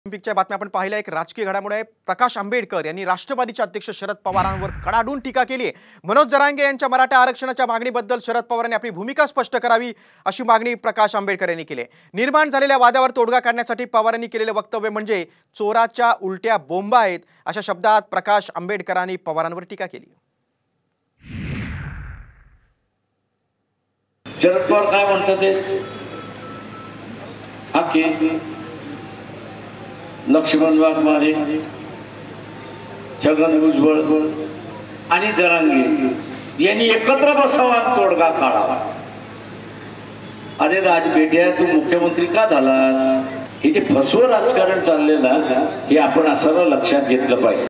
ऑलिम्पिकच्या बातम्या आपण पाहिल्या. एक राजकीय घडामोड आहे. प्रकाश आंबेडकर यांनी राष्ट्रवादीचे अध्यक्ष शरद पवारांवर कडाडून टीका केली आहे. मनोज जरांगे यांच्या मराठा आरक्षणाच्या मागणीबद्दल शरद पवारांनी आपली भूमिका स्पष्ट करावी अशी मागणी प्रकाश आंबेडकर यांनी केली. निर्माण झालेल्या वादावर तोडगा काढण्यासाठी पवारांनी केलेले वक्तव्य म्हणजे चोराच्या उलट्या बोंबा आहेत अशा शब्दात प्रकाश आंबेडकरांनी पवारांवर टीका केली. शरद पवार काय म्हणतात ते आके लक्ष्मण वाघमारे, छगन भुजबळ आणि जरांगे यांनी एकत्र बसावा, तोडगा काढावा. अरे राजपेठ्या, तू मुख्यमंत्री का झालास? हे जे फसवं राजकारण चाललेलं हे आपण असं लक्षात घेतलं पाहिजे.